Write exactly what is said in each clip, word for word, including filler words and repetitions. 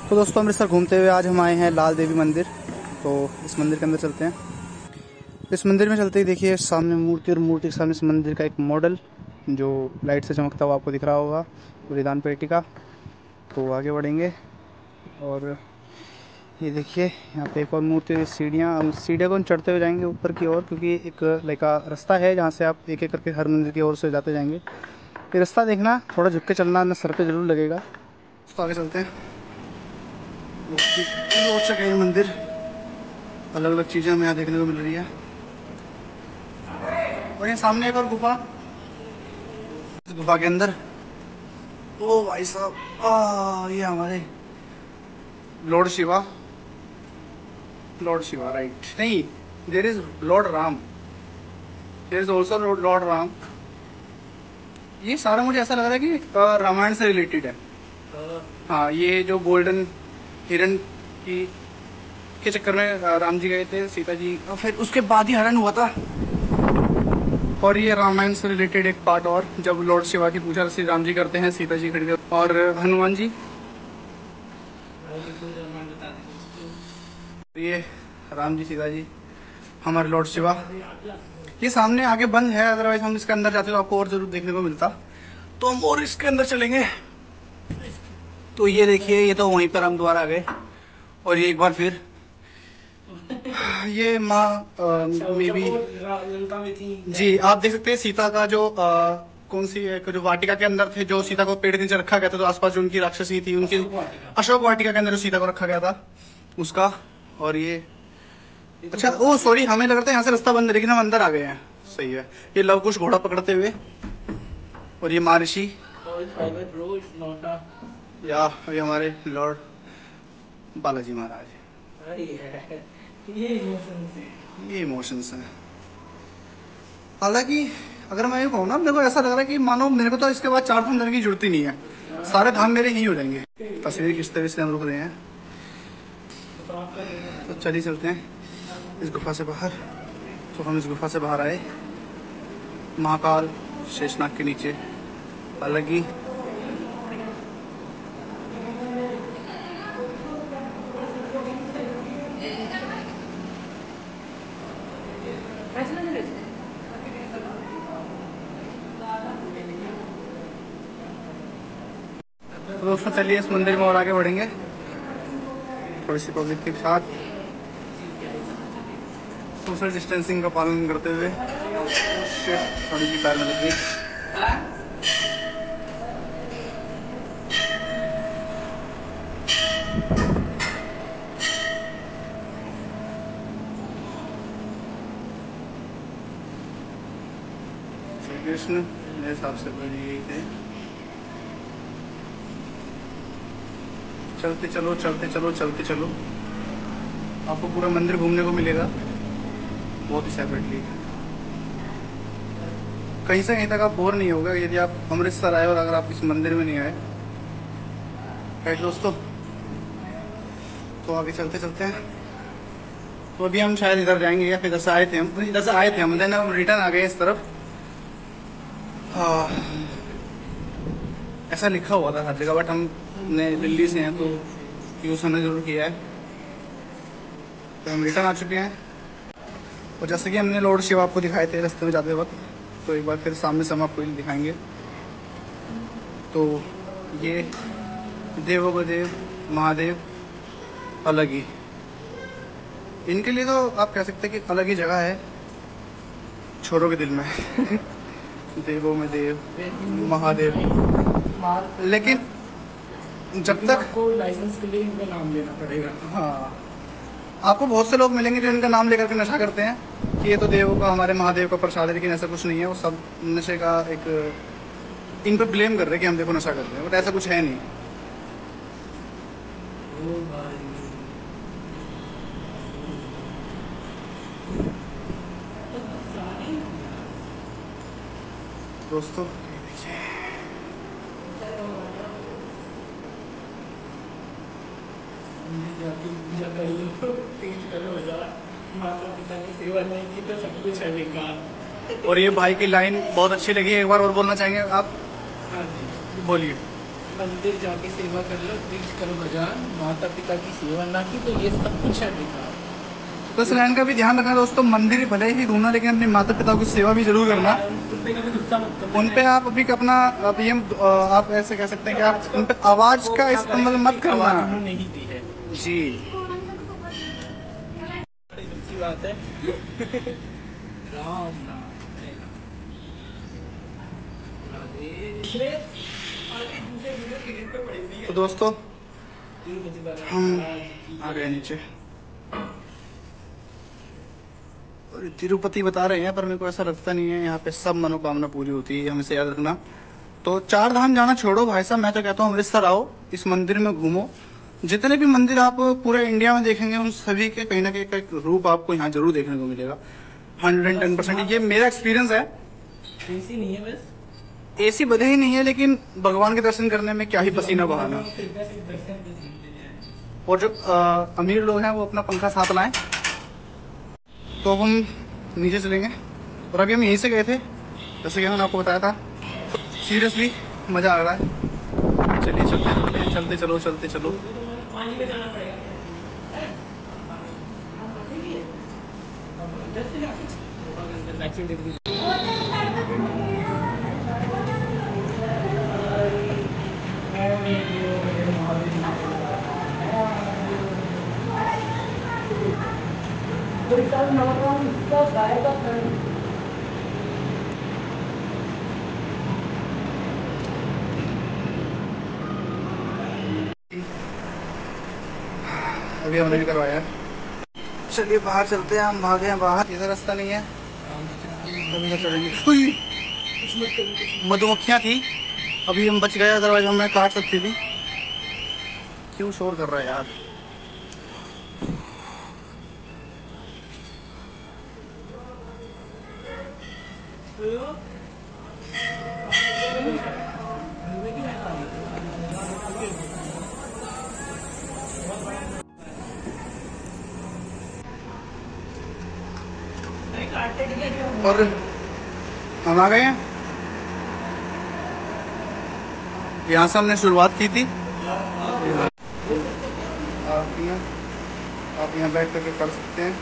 तो दोस्तों अमृतसर घूमते हुए आज हम आए हैं लाल देवी मंदिर। तो इस मंदिर के अंदर चलते हैं। इस मंदिर में चलते ही देखिए सामने मूर्ति और मूर्ति के सामने इस मंदिर का एक मॉडल जो लाइट से चमकता हुआ आपको दिख रहा होगा, बलिदान पेटी का। तो आगे बढ़ेंगे और ये देखिए यहाँ पे एक और मूर्ति, सीढ़ियाँ। हम सीढ़ियों को चढ़ते हुए जाएंगे ऊपर की ओर, क्योंकि एक लाइका रास्ता है जहाँ से आप एक एक करके हर मंदिर की ओर से जाते जाएंगे। ये रास्ता देखना, थोड़ा झुक के चलना, ना सर पे जरूर लगेगा। तो आगे चलते हैं। रोड से गए मंदिर, अलग अलग चीज़ें हमें यहाँ देखने को मिल रही है। और ये सामने एक और गुफा, इस गुफा के अंदर ओ भाई साहब, आ ये हमारे Lord Shiva, Lord Shiva right, नहीं, there is Lord Ram, there is also Lord Ram. ये सारा मुझे ऐसा लग रहा है कि रामायण से रिलेटेड है। हाँ, ये जो गोल्डन हिरण की के चक्कर में राम जी गए थे, सीता जी, और फिर उसके बाद ही हरण हुआ था। और ये रामायण से रिलेटेड एक पार्ट, और जब लॉर्ड शिवा की पूजा श्री राम जी करते हैं, सीता जी खड़ी और हनुमान जी। ये राम जी, सीता जी, हमारे लॉर्ड शिवा। ये सामने आगे बंद है, अदरवाइज हम इसके अंदर जाते तो आपको और जरूर देखने को मिलता। तो हम और इसके अंदर चलेंगे। तो ये देखिए, ये तो वहीं पर हम दोबारा आ गए। और ये एक बार फिर ये माँ मे बी जी, आप देख सकते हैं सीता का जो आ, कौन सी एक जो वाटिका के अंदर थे, जो सीता को पेड़ के नीचे रखा गया था, तो आसपास जो उनकी राक्षसी थी, उनकी अशोक वाटिका के अंदर जो सीता को रखा गया था उसका। और ये अच्छा, ओ सॉरी, हमें लग रहा था यहाँ से रास्ता बंद है, लेकिन हम अंदर आ गए हैं। सही है। ये लव कुश घोड़ा पकड़ते हुए, और ये महर्षि, या ये हमारे लॉर्ड बालाजी महाराज। ये इमोशंस हैं। हालांकि अगर मैं ये कहूँ ना, मेरे को ऐसा लग रहा है कि मानो मेरे को तो इसके बाद चार धाम करने की जरूरत ही नहीं है, सारे धाम मेरे ही हो जाएंगे। तस्वीर किस तरह से हम रुक रहे हैं, तो चलिए चलते हैं इस गुफा से बाहर। तो हम इस गुफा से बाहर आए, महाकाल शेषनाग के नीचे अलग ही तो दोस्तों चलिए इस मंदिर में और आगे बढ़ेंगे थोड़ी सी पब्लिक के साथ, सोशल डिस्टेंसिंग का पालन करते हुए। थोड़ी सी पैर में लग गई। श्री कृष्ण मेरे हिसाब से यही थे। चलते चलो चलते चलो चलते चलो, आपको पूरा मंदिर घूमने को मिलेगा बहुत ही सेपरेटली। कहीं से कहीं तक आप बोर नहीं होगा यदि आप अमृतसर आए और अगर आप इस मंदिर में नहीं आए। राइट दोस्तों, तो आगे चलते चलते हैं। तो अभी हम शायद इधर जाएंगे, या फिर इधर से आए थे हम इधर से आए थे हम देन हम रिटर्न आ गए इस तरफ। हाँ, ऐसा लिखा हुआ था हर जगह, बट हमने दिल्ली से हैं तो यूज़ हमने जरूर किया है। तो हम रिटर्न आ चुके हैं, और जैसे कि हमने लॉर्ड शिव आपको दिखाए थे रास्ते में जाते वक्त, तो एक बार फिर सामने से हम आपको दिखाएंगे। तो ये देवों का देव महादेव अलग ही, इनके लिए तो आप कह सकते हैं कि अलग ही जगह है छोरों के दिल में। देवों में देव महादेव। लेकिन जब तक आपको लाइसेंस के लिए इनका नाम लेना पड़ेगा। हाँ, आपको बहुत से लोग मिलेंगे जो इनका नाम लेकर के नशा करते हैं कि ये तो देवों का, हमारे महादेव का प्रसाद है, लेकिन ऐसा कुछ नहीं है। वो सब नशे का एक इन पर ब्लेम कर रहे हैं कि हम देखो नशा कर रहे हैं, बट ऐसा कुछ है नहीं। दोस्तों माता पिता की सेवा नहीं की तो सब कुछ है बेकार। और ये भाई की लाइन बहुत अच्छी लगी, एक बार और बोलना चाहेंगे आप? हाँ जी बोलिए। मंदिर जाके सेवा कर लो, प्लीज करो भजन, माता पिता की सेवा ना की तो ये सब कुछ है बेकार। तो इस लाइन का भी ध्यान रखना दोस्तों, मंदिर भले ही घूमना लेकिन अपने माता पिता की सेवा भी जरूर करना। उन पे कभी गुस्सा मत करो। उन पे आप अभी अपना आप ये आप ऐसे कह सकते हैं कि आप उन पे आवाज का इस्तेमाल मत करना। आवाज उन्होंने ही दी है जी, अच्छी बात है। राम नाम तो दोस्तों हम आ गए नीचे और तिरुपति बता रहे हैं, पर मेरे को ऐसा लगता नहीं है यहाँ पे सब मनोकामना पूरी होती है, हमेशा याद रखना। तो चार धाम जाना छोड़ो भाई साहब, मैं तो कहता हूँ अमृतसर आओ, इस मंदिर में घूमो। जितने भी मंदिर आप पूरे इंडिया में देखेंगे उन सभी के कहीं ना कहीं का एक रूप आपको यहाँ जरूर देखने को मिलेगा। हंड्रेड एंड टेन परसेंट ये मेरा एक्सपीरियंस है। एसी नहीं है बस, एसी भले ही नहीं है लेकिन भगवान के दर्शन करने में क्या ही पसीना बहाना। और जो अ, अमीर लोग हैं वो अपना पंखा साथ लाएं। तो अब हम नीचे चलेंगे और अभी हम यहीं से गए थे, जैसे कि मैंने आपको बताया था। सीरियसली मज़ा आ रहा है। चलिए चलते चलते चलो चलते चलो। पानी में जाना पड़ेगा। अभी हमने भी करवाया। चलिए बाहर चलते हैं, हम भागे हैं बाहर, इधर रास्ता नहीं है। अभी इधर चलेंगे। हुई, मधुमक्खियाँ थी, अभी हम बच गए, अदरवाइज हमें काट सकती थी। क्यों शोर कर रहा है यार। और हम आ गए हैं, यहाँ से हमने शुरुआत की थी। आप यहाँ आप यहाँ बैठ करके कर सकते हैं।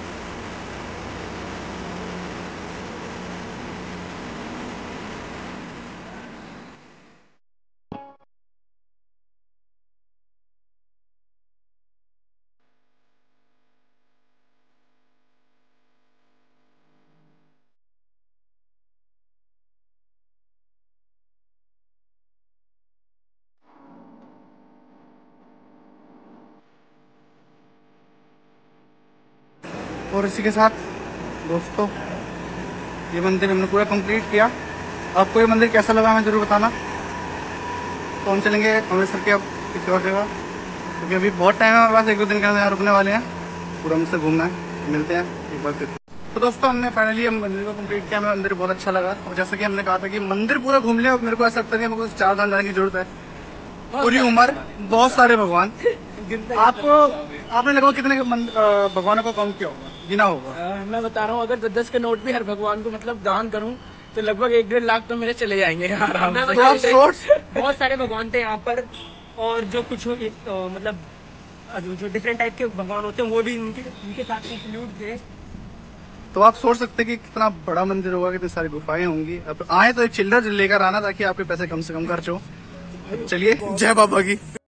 और इसी के साथ दोस्तों ये मंदिर हमने पूरा कंप्लीट किया। आपको ये मंदिर कैसा लगा हमें जरूर बताना। तो हम चलेंगे अमृतसर के अब किसी और जगह, क्योंकि अभी बहुत टाइम है हमारे पास, एक दो दिन के अंदर यहाँ रुकने वाले हैं, पूरा अमृतसर घूमना है। मिलते हैं एक बार फिर। तो दोस्तों हमने फाइनली हम मंदिर को कंप्लीट किया, हमें मंदिर बहुत अच्छा लगा। और जैसा कि हमने कहा था कि मंदिर पूरा घूम लिया, मेरे को ऐसा लगता है कि मेरे को चार धाम जाने की जरूरत है। पूरी उम्र, बहुत सारे भगवान। आपको आपने लगभग कितने भगवानों को कम किया होगा, गिना होगा? आ, मैं बता रहा हूँ, अगर दस दस के नोट भी हर भगवान को मतलब दान करूँ तो लगभग एक डेढ़ लाख तो मेरे चले जाएंगे आराम से। तो आप सोर्स बहुत सारे भगवान थे यहाँ पर, और जो कुछ अ, मतलब अ, जो जो डिफरेंट टाइप के भगवान होते हैं वो भी इनके इनके साथ इंक्लूड थे। तो आप सोच सकते हैं कि कितना बड़ा मंदिर होगा, कितनी सारी गुफाएं होंगी। अब आए तो एक चिल्लर लेकर आना ताकि आपके पैसे कम से कम खर्च हो। चलिए, जय बाबा की।